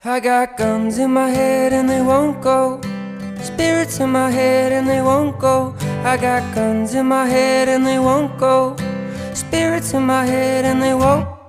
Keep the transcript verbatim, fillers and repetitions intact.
I got guns in my head and they won't go. Spirits in my head and they won't go. I got guns in my head and they won't go. Spirits in my head and they won't